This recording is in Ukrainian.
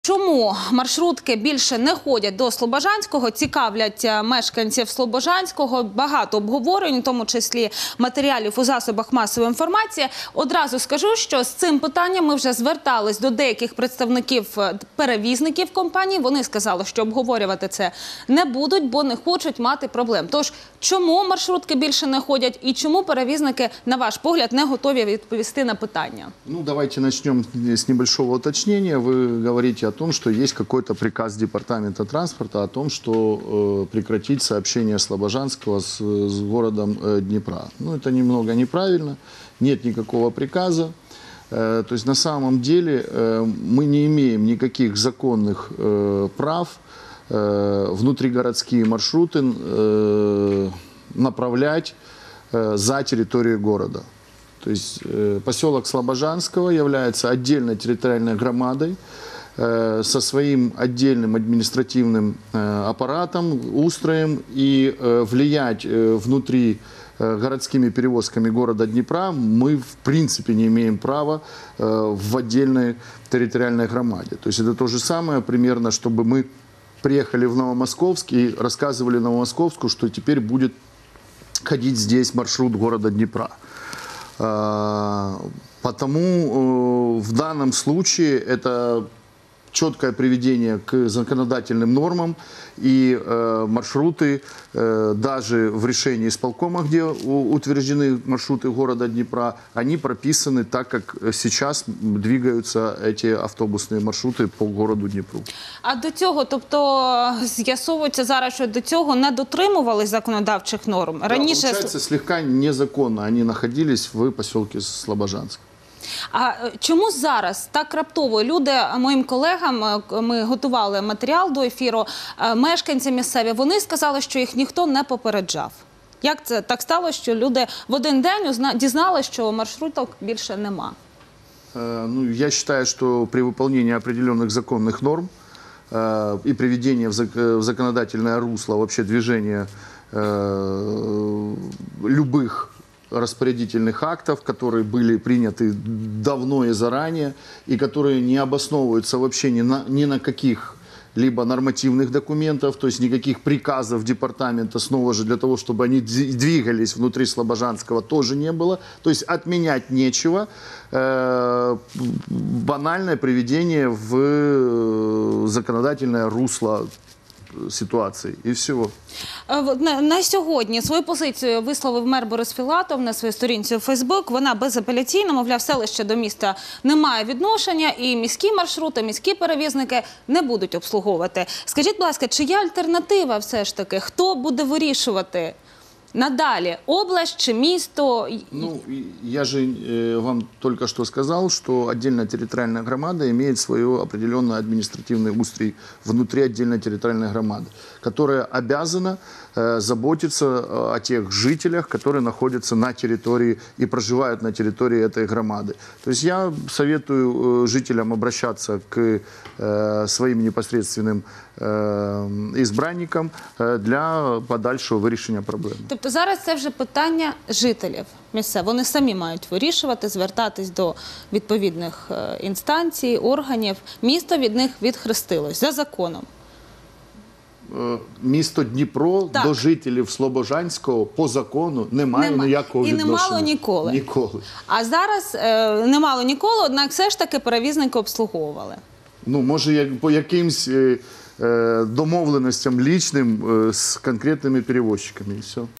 Чому маршрутки більше не ходять до Слобожанського, цікавлять мешканців Слобожанського, багато обговорень, в тому числі матеріалів у засобах масової інформації. Одразу скажу, що з цим питанням ми вже звертались до деяких представників перевізників компаній. Вони сказали, що обговорювати це не будуть, бо не хочуть мати проблем. Тож, чому маршрутки більше не ходять і чому перевізники, на ваш погляд, не готові відповісти на питання? Ну, давайте начнем с небольшого уточнения. Вы говорите о том, что есть какой-то приказ Департамента транспорта о том, что прекратить сообщение Слобожанского с городом Днепра. Ну, это немного неправильно, нет никакого приказа. То есть на самом деле мы не имеем никаких законных прав внутригородские маршруты направлять за территорию города. То есть поселок Слобожанского является отдельной территориальной громадой со своим отдельным административным аппаратом, устроем, и влиять внутри городскими перевозками города Днепра мы в принципе не имеем права в отдельной территориальной громаде. То есть это то же самое примерно, чтобы мы приехали в Новомосковск и рассказывали Новомосковску, что теперь будет ходить здесь маршрут города Днепра. Потому в данном случае это четкое приведение к законодательным нормам, и маршруты даже в решении исполкома, где утверждены маршруты города Днепра, они прописаны так, как сейчас двигаются эти автобусные маршруты по городу Днепру. А до цього, тобто з'ясовується зараз, що до цього не дотримувались законодавчих норм? Раніше... Да, получается, слегка незаконно они находились в поселке Слобожанск. А чому зараз так раптово люди, моїм колегам, ми готували матеріал до ефіру, мешканці місцеві, вони сказали, що їх ніхто не попереджав. Як це так сталося, що люди в один день дізналися, що маршруток більше нема? Ну, я считаю, что при выполнении определенных законных норм и приведении в законодательное русло вообще движения любых распорядительных актов, которые были приняты давно и заранее, и которые не обосновываются вообще ни на каких либо нормативных документов, то есть никаких приказов департамента, снова же для того, чтобы они двигались внутри Слобожанского, тоже не было. То есть отменять нечего. Банальное приведение в законодательное русло ситуації і всього. На сьогодні свою позицію висловив мер Борис Філатов на своїй сторінці у Фейсбук. Вона безапеляційна, мовляв, селище до міста не має відношення і міські маршрути, міські перевізники не будуть обслуговувати. Скажіть, будь ласка, чи є альтернатива все ж таки? Хто буде вирішувати надалі? Область чи місто? Ну, я же вам только что сказал, что отдельная территориальная громада имеет свой определенный административный устрой внутри отдельной территориальной громады, которая обязана заботиться о тех жителях, которые находятся на территории и проживают на территории этой громады. То есть я советую жителям обращаться к своим непосредственным избранникам для подальшого вирішення проблеми. Тобто зараз це вже питання жителів місцевих. Вони самі мають вирішувати, звертатись до відповідних інстанцій, органів. Місто від них відхрестилось за законом. Місто Дніпро до жителів Слобожанського по закону не має ніякого відношення. І не мало ніколи. Ніколи. А зараз не мало ніколи, однак все ж таки перевізники обслуговували. Ну, може, по якимсь домовленостям лічним з конкретними перевозчиками і все.